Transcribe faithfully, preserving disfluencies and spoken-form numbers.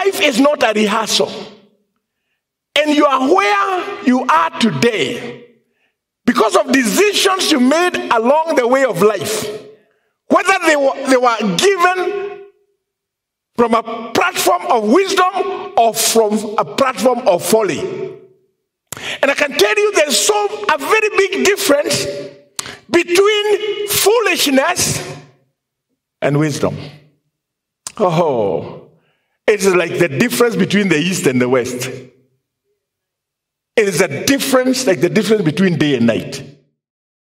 life is not a rehearsal. And you are where you are today because of decisions you made along the way of life. Whether they were, they were given from a platform of wisdom or from a platform of folly. And I can tell you there's so a very big difference between foolishness and wisdom. Oh, it's like the difference between the East and the West. It is a difference, like the difference between day and night.